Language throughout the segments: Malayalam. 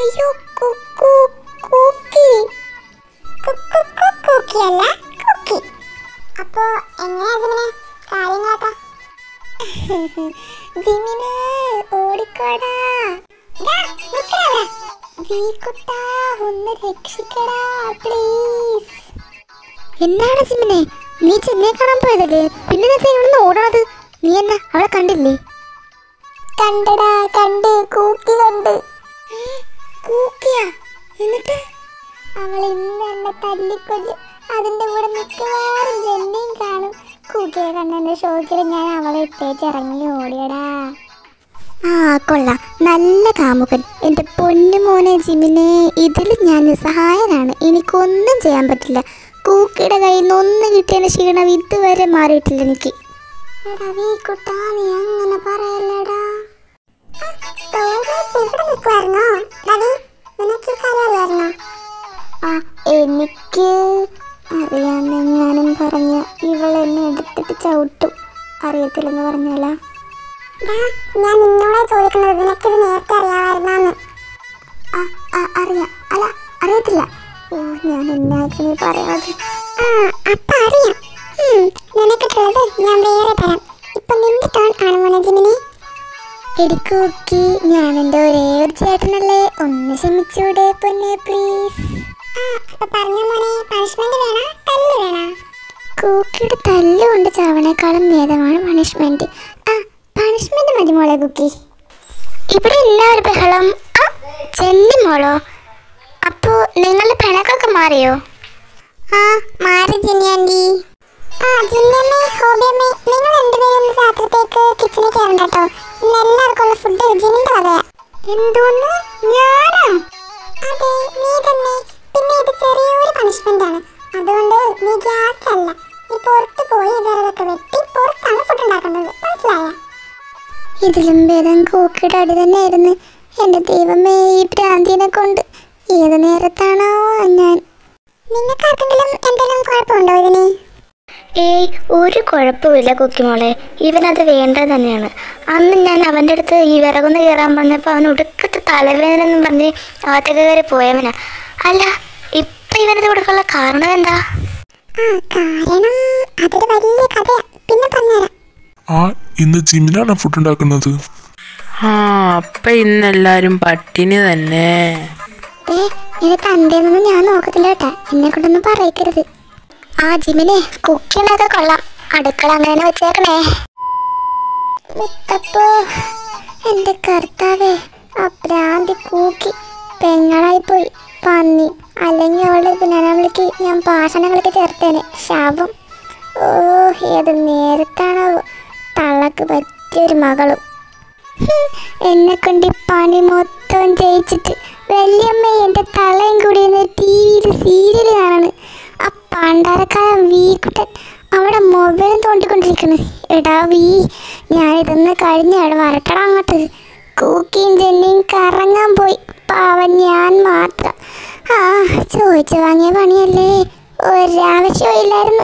അയ്യോ കുക്കു കുക്കി കുക്കിയല്ല കുക്കി. അപ്പോ എങ്ങനെയാ ജിമിനെ കാര്യങ്ങളൊക്കെ? ജിമിനെ ഓടിക്കോടാ, ഒന്ന് രക്ഷിക്കടാ പ്ലീസ്. എന്താണ് ജിമിനെ നീ ചെന്നൈ കാണാൻ പോയതല്ലേ, പിന്നെ ഇവിടുന്ന് ഓടണത്? നീ എന്നാ അവളെ കണ്ടില്ലേ? കണ്ടടാ, കണ്ട് കൂക്കി കണ്ട്. കൂക്കിയാ? എന്നിട്ട് അവൾ ഇന്ന് എന്നെ തല്ലിക്കൊല്ലും. അതിന്റെ കൂടെ മിക്കവാറും ജെന്നയും കാണും. കൂക്കിയെ കണ്ണെന്റെ ഷോക്കിൽ ഞാൻ അവളെ ഇട്ടേച്ച് ഇറങ്ങി ഓടിയടാ. ആ കൊള്ളാം, നല്ല കാമുകൻ എൻ്റെ പൊന്നു മോനെ ജിമിനെ. ഇതിൽ ഞാൻ നിസ്സഹായനാണ്, എനിക്കൊന്നും ചെയ്യാൻ പറ്റില്ല. കൂക്കിയുടെ കയ്യിൽ നിന്ന് ഒന്ന് കിട്ടിയതിന് ക്ഷീണം ഇതുവരെ മാറിയിട്ടില്ല എനിക്ക്. എടാ വീക്കുട്ടാ, നീ അങ്ങനെ പറയല്ലടാ. എനിക്ക് അറിയാമെന്നെങ്ങാനും പറഞ്ഞ ഇവളെന്നെ എടുത്തിട്ട് ചവിട്ടും. അറിയത്തില്ലെന്ന് പറഞ്ഞാലാ? ഞാൻ നിന്നോടെ ചോദിക്കുന്നത് നിനക്കിത് നേരത്തെ അറിയാമായിരുന്നാന്ന്. അറിയാം. അല്ല അറിയത്തില്ല. ഓ, ഞാൻ എന്നാക്കിനി പറയണത്. അപ്പൊ അറിയാം. നിനക്കിട്ടുള്ളത് ഞാൻ വേറെ തരാം. ഇപ്പൊ നിന്റെ ടേൺ ആണ് മോനെ ജിമിനി. എടിക്കൂക്കി, ഞാൻ എൻ്റെ ഒരേ ഒരു ചേട്ടനല്ലേ, ഒന്ന് ക്ഷമിച്ചൂടെ പൊന്നെ പ്ലീസ്. പറഞ്ഞ മോനെ, പണിഷ്മെന്റ് വേണോ തല്ല് വേണോ? കൂക്കിയുടെ തല്ലുകൊണ്ട് ചാവണേക്കാളും ഭേദമാണ് പണിഷ്മെന്റ്. പണിഷ്മെന്റ് മതി മോളെ കുക്കി. ഇവിടെ എല്ലാവരും ബഹളം. ചെന്നി മോളോ? അപ്പോ നിങ്ങളുടെ പിണക്കൊക്കെ മാറിയോ? മാറി ജിന്നി ആൻറ്റി. ജിന്നമ്മേ, ഹോബിയമ്മേ, നിങ്ങൾ രണ്ടുപേരും രാത്രിത്തേക്ക് കിച്ചണിൽ കയറണ്ട കേട്ടോ. ഇന്ന് എല്ലാവർക്കും ഉള്ള ഫുഡ് ജിന്നിന്റെ വകയാ. എന്തോന്ന്? ഞാനാ? അതെ, നീ തന്നെ. പിന്നെ ഇത് ചെറിയൊരു പണിഷ്മെന്റ് ആണ്. അതുകൊണ്ട് നീ ഗ്യാസിലല്ല, നീ പുറത്ത് പോയി വിറകൊക്കെ വെട്ടി പുറത്താണ് ഫുഡ് ഉണ്ടാക്കുന്നത്. മനസ്സിലായ? ഇതിലും ഭേദം കൂക്കിയുടെ അടി തന്നെയായിരുന്നു. എൻ്റെ ദൈവമേ, ഈ ഭ്രാന്തിനെ കൊണ്ട് ഏത് നേരത്താണോ ഞാൻ. നിങ്ങൾക്കാർക്കെങ്കിലും എന്തെങ്കിലും കുഴപ്പമുണ്ടോ ഇതിന്? ഏയ്, ഒരു കുഴപ്പമില്ല കുക്കിമോളെ. ഇവനത് വേണ്ടത് തന്നെയാണ്. അന്ന് ഞാൻ അവൻ്റെ അടുത്ത് ഈ വിറകൊന്ന് കയറാൻ പറഞ്ഞപ്പോൾ അവൻ ഒടുക്കത്തെ തലവേദന എന്നും പറഞ്ഞ് അകത്തേക്ക് കയറി പോയവനാ. അല്ല, ഇപ്പൊ ഇവനത് കൊടുക്കാനുള്ള കാരണം എന്താ? കാരണം അതൊരു വലിയ കഥയാ, പിന്നെ പറഞ്ഞുതരാം. ഇന്ന് ജിമിനാണ് ഫുഡ് ഉണ്ടാക്കുന്നത്. അപ്പൊ ഇന്നെല്ലാരും പട്ടിണി തന്നെ. തന്തേന്നൊന്നും ഞാൻ നോക്കത്തില്ല കേട്ടാ, എന്നെ കൊണ്ടൊന്നും പറയിക്കരുത്. ജിമിനെ, കുക്കിനൊക്കെ കൊള്ളാം. അടുക്കള അങ്ങനെ വെച്ചേക്കണേ. അപ്പോ എന്റെ കർത്താവേ, ആ ഭ്രാന്തി കൂക്കി പെങ്ങളായി പോയി പന്നി. അല്ലെങ്കിൽ അവളുടെ പിന്നാനവിളിക്ക് ഞാൻ ഭാഷണങ്ങൾക്ക് ചേർത്തേനെ. ശാപം. ഓ, ഏത് നേരത്താണോ തള്ളക്ക് പറ്റിയൊരു മകളും. എന്നെ കൊണ്ട് ഈ പണി മൊത്തം ജയിച്ചിട്ട് വല്യമ്മ എൻ്റെ തള്ളയും കൂടി ടി വിയിൽ സീരിയൽ കാണണ്. ആ പണ്ടാരക്കാരൻ വീക്കുട്ടൻ അവിടെ മൊബൈലും തോണ്ടിക്കൊണ്ടിരിക്കണ്. എടാ വീ, ഞാനിതൊന്ന് കഴിഞ്ഞ അവിടെ വരട്ടടാ അങ്ങോട്ട്. കൂക്കിയും ജെന്നിയും കറങ്ങാൻ പോയി. പാവൻ ഞാൻ മാത്രം. ചോദിച്ചു വാങ്ങിയ പണിയല്ലേ, ഒരാവശ്യവും ഇല്ലായിരുന്നു.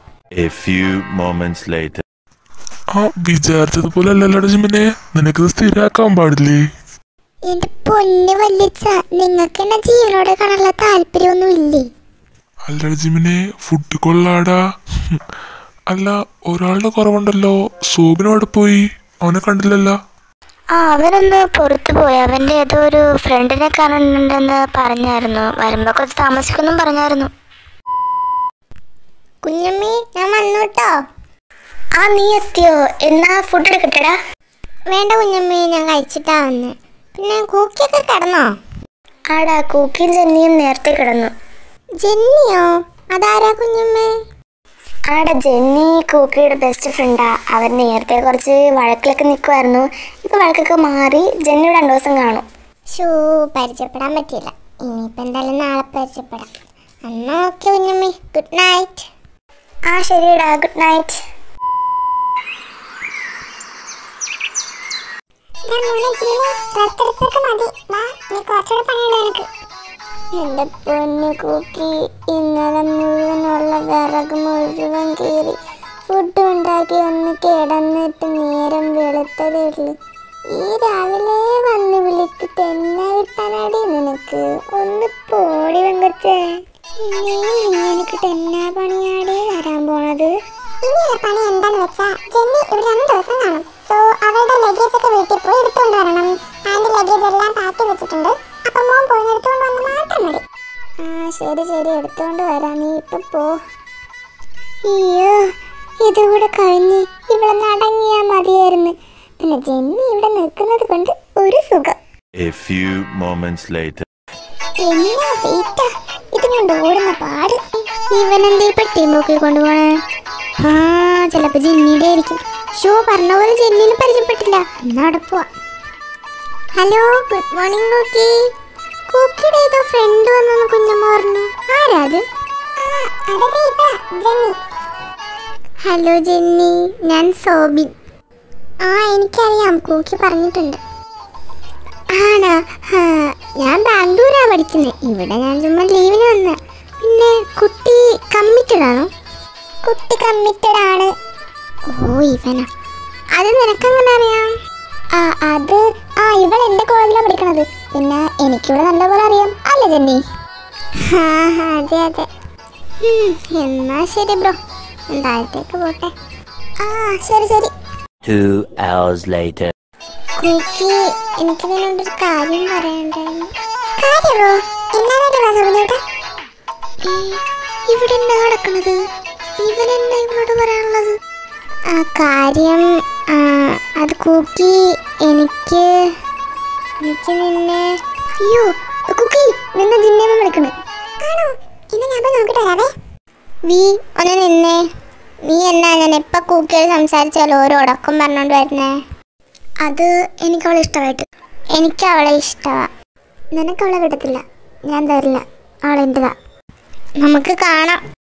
വിചാരിച്ചതുപോലെ അല്ലല്ലോ ജിമിനെ, നിനക്കിത് സ്ഥിരാക്കാൻ പാടില്ലേ? എന്റെ പൊന്ന് വല്യച്ഛ, നിങ്ങൾക്ക് എന്നെ ജീവനോടെ കാണാനുള്ള താല്പര്യമൊന്നും ഇല്ലേ? അല്ല ജിമിനെ, ഫുഡ് കൊള്ളാടാ. അല്ല, ഒരാളുടെ കുറവുണ്ടല്ലോ. സോബിനോടെ പോയി, അവനെ കണ്ടില്ലല്ലോ. അവനൊന്ന് പുറത്തു പോയി. അവൻ്റെ ഏതോ ഒരു ഫ്രണ്ടിനെ കാണുന്നുണ്ടെന്ന് പറഞ്ഞായിരുന്നു. വരുമ്പോ കുറച്ച് താമസിക്കുന്നും പറഞ്ഞായിരുന്നു. കുഞ്ഞമ്മി, ഞാൻ വന്നു കേട്ടോ. നീ എത്തിയോ? എന്നാ ഫുഡ് എടുക്കട്ടെടാ. വേണ്ട കുഞ്ഞമ്മി, ഞാൻ കഴിച്ചിട്ടാ വന്ന്. പിന്നെ കൂക്കിയൊക്കെ കിടന്നോ? ആടാ, കൂക്കിയും ജെന്നിയും നേരത്തെ കിടന്നു. ജെന്നിയോ? അതാരാ കുഞ്ഞമ്മേ? ആടാ, ജെന്നി കൂക്കിയുടെ ബെസ്റ്റ് ഫ്രണ്ടാ. അവർ നേരത്തെ കുറച്ച് വഴക്കിലൊക്കെ നിൽക്കുമായിരുന്നു. ഇപ്പൊ വഴക്കൊക്കെ മാറി. ജെന്നി 2 ദിവസം കാണും. പരിചയപ്പെടാൻ പറ്റിയില്ല. ഇനിയിപ്പോൾ എന്തായാലും നാളെ പരിചയപ്പെടാം. എന്നാ ഓക്കെ കുഞ്ഞമ്മി, ഗുഡ് നൈറ്റ്. ശരിടാ, ഗുഡ് നൈറ്റ്. എന്റെ പൊന്നു കൂക്കി, ഇന്നലെ മുഴുവനുള്ള വിറക് മുഴുവൻ കീറി ഫുഡ് ഉണ്ടാക്കി ഒന്ന് കിടന്നിട്ട് നേരം വെളുത്തതേ ഉള്ളൂ. ഈ രാവിലെ വന്ന് വിളിക്ക് തെന്നാ വിട്ടാനാടി നിനക്ക്? ഒന്ന് പോടി വെങ്കച്ചേ. ഇനിയും നീ എനിക്ക് തെന്നാ പണിയാടി തരാൻ പോണത്? ഇനിയുള്ള പണി എന്താന്ന് വെച്ചാ ജെന്നി ഇവിടെ 2 ദിവസം കാണും. സോ അവളുടെ ലഗേജ് ഒക്കെ വീട്ടിൽ പോയി എടുത്തുകൊണ്ട് വരണം. ആൻറ്റി ലഗേജ് എല്ലാം പാക്ക് വെച്ചിട്ടുണ്ട്. അപ്പം മോൻ പോയി എടുത്തുകൊണ്ട് വന്ന് മാത്രം മതി. ശരി ശരി, എടുത്തുകൊണ്ട് വരാം. നീ ഇപ്പം പോ. അയ്യോ, ഇതുകൂടെ കഴിഞ്ഞ് ഇവിടെ നടങ്ങിയാൽ മതിയായിരുന്നു. പിന്നെ ജെന്നി ഇവിടെ നിൽക്കുന്നത് കൊണ്ട് ഒരു സുഖം. A few moments later. എന്നാ വെയിറ്റാ ഇതും കൊണ്ട് ഓടുന്ന പാട്. ഇവനെന്തീ പെട്ടി നോക്കി കൊണ്ടുപോണേ? ചിലപ്പോ ജെന്നിയുടെ ആയിരിക്കും. ഷോ പറഞ്ഞ പോലെ ജെന്നിനെ പരിചയപ്പെട്ടില്ല. എന്നാ അവിടെ പോവാ. Hello, good morning Cookie. കുക്കിയുടെ ഏതോ ഫ്രണ്ട് വന്നു കുഞ്ഞമ്മ പറഞ്ഞു. ആരാ അത്? ഹലോ ജെന്നി, ഞാൻ സോബിൻ. എനിക്കറിയാം, കൂക്കി പറഞ്ഞിട്ടുണ്ട്. ആണോ? ഞാൻ ബാംഗ്ലൂരാ പഠിക്കുന്നത്. ഇവിടെ ഞാൻ ചുമ്മാ ലീവിന് വന്ന. പിന്നെ കുട്ടി കമ്മിറ്റഡ് ആണോ? കുട്ടി കമ്മിറ്റഡ് ആണ്. ഓ ഇവനാ. അത് നിനക്കെങ്ങനെ അറിയാം? അത് ഇവൾ എൻ്റെ കോളേജിലാണ് പഠിക്കണത്. പിന്നെ എനിക്കിവിടെ നല്ലപോലെ അറിയാം അല്ലേ ജെന്നി? അതെ അതെ. എന്നാ ശരി ബ്രോ, താഴത്തേക്ക് പോട്ടെ. ശരി ശരി. 2 hours later. കുക്കി, എനിക്ക് നിന്നോടൊരു കാര്യം പറയണ്ടായിരുന്നു. കാര്യമോ? എന്നാ ഇവിടെ എന്താ നടക്കണത്? ഇവനെന്താ ഇങ്ങോട്ട് പറയാനുള്ളത്? കാര്യം അത് കുക്കി, എനിക്ക് നിന്നെ. അയ്യോ കുക്കി, നിന്നെ ജിന്നേന്ന് വിളിക്കണേ. ആണോ? ഇന്ന് ഞാൻ നോക്കിട്ട് വരാവേ. വി ഒന്ന് നിന്നേ. നീ എന്നാ ഞാൻ എപ്പോൾ കുക്കിയോട് സംസാരിച്ചാലും ഓരോ ഉടക്കം പറഞ്ഞോണ്ട് വരുന്നേ? അത് എനിക്കവളെ ഇഷ്ടമായിട്ട്. എനിക്കവളെ ഇഷ്ടമാണ്. നിനക്കവളെ വിടത്തില്ല, ഞാൻ തരില്ല. അവളെൻ്റെതാ. നമുക്ക് കാണാം.